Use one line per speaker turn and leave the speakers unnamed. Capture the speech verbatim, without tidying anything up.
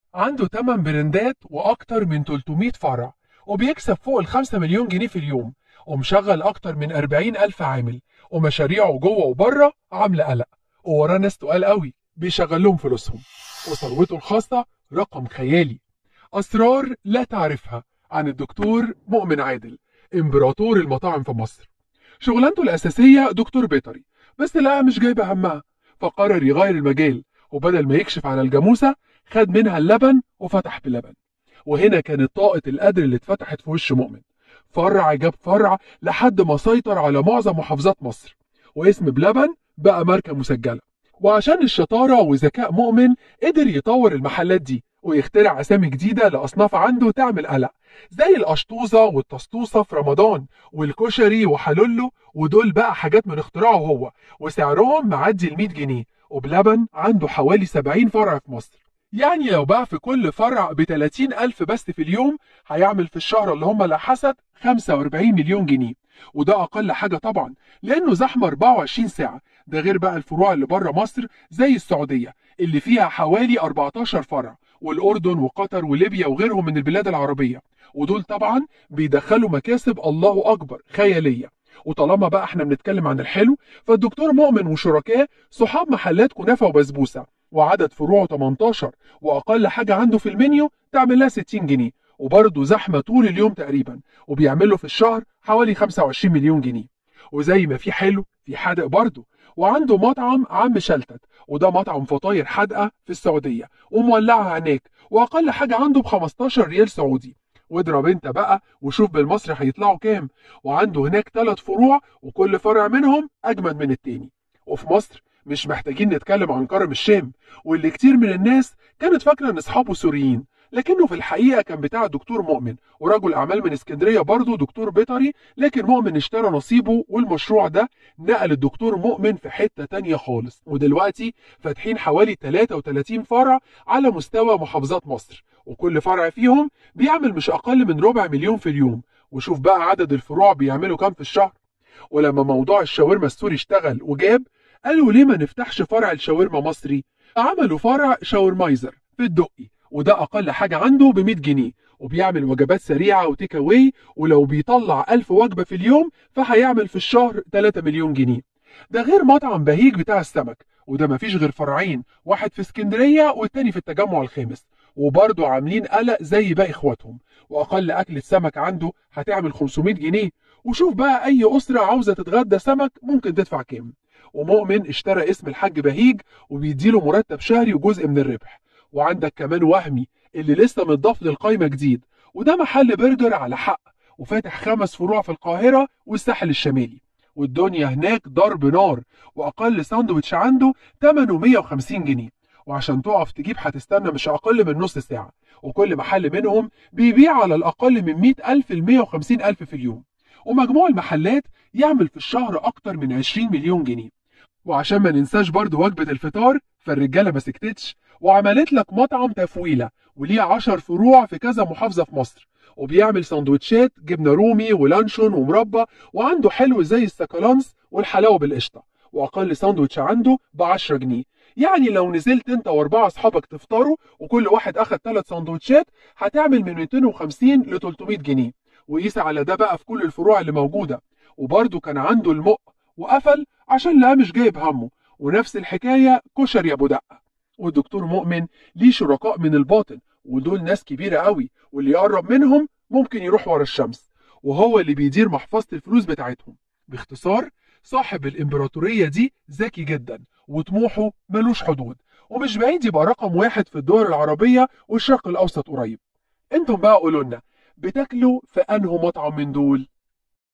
عنده تمن براندات وأكتر من تلتمية فرع، وبيكسب فوق الخمسة مليون جنيه في اليوم، ومشغل أكتر من أربعين ألف عامل، ومشاريعه جوه وبره عاملة قلق، ووراه ناس تقال قوي بيشغل لهم فلوسهم، وثروته الخاصة رقم خيالي. أسرار لا تعرفها عن الدكتور مؤمن عادل، إمبراطور المطاعم في مصر. شغلانته الأساسية دكتور بيطري، بس لقاها مش جايبة همها، فقرر يغير المجال، وبدل ما يكشف على الجاموسة خد منها اللبن وفتح بلبن. وهنا كانت طاقة القدر اللي اتفتحت في وش مؤمن، فرع جاب فرع لحد ما سيطر على معظم محافظات مصر، واسم بلبن بقى ماركة مسجلة. وعشان الشطارة وذكاء مؤمن قدر يطور المحلات دي ويخترع أسامي جديدة لأصناف عنده تعمل قلق، زي القشطوزة والتسطوسة في رمضان، والكشري وحلولو، ودول بقى حاجات من اختراعه هو، وسعرهم معدي ال مية جنيه. وبلبن عنده حوالي سبعين فرع في مصر، يعني لو باع في كل فرع ب تلاتين ألف بس في اليوم، هيعمل في الشهر اللي هم لا حسد خمسة وأربعين مليون جنيه. وده أقل حاجة طبعا، لأنه زحمة أربعة وعشرين ساعة. ده غير بقى الفروع اللي بره مصر زي السعودية اللي فيها حوالي أربعتاشر فرع، والأردن وقطر وليبيا وغيرهم من البلاد العربية، ودول طبعا بيدخلوا مكاسب الله أكبر خيالية. وطالما بقى احنا بنتكلم عن الحلو، فالدكتور مؤمن وشركاه صحاب محلات كنافة وبسبوسة، وعدد فروعه تمنتاشر، واقل حاجه عنده في المنيو تعمل لها ستين جنيه، وبرضه زحمه طول اليوم تقريبا، وبيعمل له في الشهر حوالي خمسة وعشرين مليون جنيه. وزي ما في حلو في حادق برضه، وعنده مطعم عم شلتت، وده مطعم فطاير حادقه في السعوديه ومولعها هناك، واقل حاجه عنده ب خمستاشر ريال سعودي. واضرب انت بقى وشوف بالمصري هيطلعوا كام. وعنده هناك ثلاث فروع، وكل فرع منهم اجمد من التاني. وفي مصر مش محتاجين نتكلم عن كرم الشام، واللي كتير من الناس كانت فاكره ان اصحابه سوريين، لكنه في الحقيقه كان بتاع الدكتور مؤمن، ورجل اعمال من اسكندريه برضه دكتور بيطري. لكن مؤمن اشترى نصيبه، والمشروع ده نقل الدكتور مؤمن في حته تانيه خالص. ودلوقتي فاتحين حوالي تلاتة وتلاتين فرع على مستوى محافظات مصر، وكل فرع فيهم بيعمل مش اقل من ربع مليون في اليوم. وشوف بقى عدد الفروع بيعملوا كام في الشهر. ولما موضوع الشاورما السوري اشتغل وجاب، قالوا ليه ما نفتحش فرع الشاورما مصري؟ عملوا فرع شاورمايزر في الدقي، وده اقل حاجه عنده ب مية جنيه، وبيعمل وجبات سريعه وتيك اواي، ولو بيطلع ألف وجبه في اليوم فهيعمل في الشهر تلاتة مليون جنيه. ده غير مطعم بهيج بتاع السمك، وده مفيش غير فرعين، واحد في اسكندريه والتاني في التجمع الخامس، وبرضه عاملين قلق زي باقي اخواتهم. واقل اكله سمك عنده هتعمل خمسمية جنيه. وشوف بقى اي اسره عاوزه تتغدى سمك ممكن تدفع كام. ومؤمن اشترى اسم الحاج بهيج، وبيديله مرتب شهري وجزء من الربح. وعندك كمان وهمي اللي لسه متضاف للقايمه جديد، وده محل برجر على حق، وفاتح خمس فروع في القاهره والساحل الشمالي، والدنيا هناك ضرب نار. واقل ساندوتش عنده تمنه مية وخمسين جنيه، وعشان تقف تجيب هتستنى مش اقل من نص ساعه. وكل محل منهم بيبيع على الاقل من مية ألف ل مية وخمسين ألف في اليوم، ومجموع المحلات يعمل في الشهر اكتر من عشرين مليون جنيه. وعشان ما ننساش برضو وجبة الفطار، فالرجالة ما سكتتش وعملت لك مطعم تفويلة، وليه عشر فروع في كذا محافظة في مصر، وبيعمل سندوتشات جبنة رومي ولانشون ومربى، وعنده حلو زي السكالانس والحلاوة بالقشطة، وأقل ساندوتش عنده ب عشرة جنيه. يعني لو نزلت انت واربعة اصحابك تفطروا وكل واحد اخد ثلاث سندوتشات، هتعمل من ميتين وخمسين ل تلتمية جنيه. وقيس على ده بقى في كل الفروع اللي موجودة. وبرضه كان عنده المق وقفل عشان لا مش جايب همه. ونفس الحكاية كشري ابو دقة. والدكتور مؤمن ليه شركاء من الباطن، ودول ناس كبيرة قوي، واللي يقرب منهم ممكن يروح ورا الشمس، وهو اللي بيدير محفظة الفلوس بتاعتهم. باختصار، صاحب الامبراطورية دي ذكي جدا، وطموحه ملوش حدود، ومش بعيد يبقى رقم واحد في الدول العربية والشرق الأوسط قريب. انتم بقى قولوا لنا، بتاكلوا في انه مطعم من دول؟